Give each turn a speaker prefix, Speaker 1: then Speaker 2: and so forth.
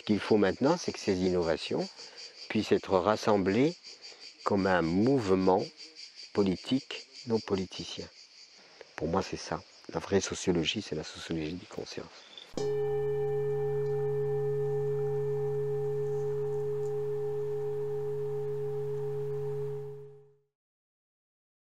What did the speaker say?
Speaker 1: qu'il faut maintenant, c'est que ces innovations puissent être rassemblées comme un mouvement politique non politicien. Pour moi, c'est ça. La vraie sociologie, c'est la sociologie des consciences.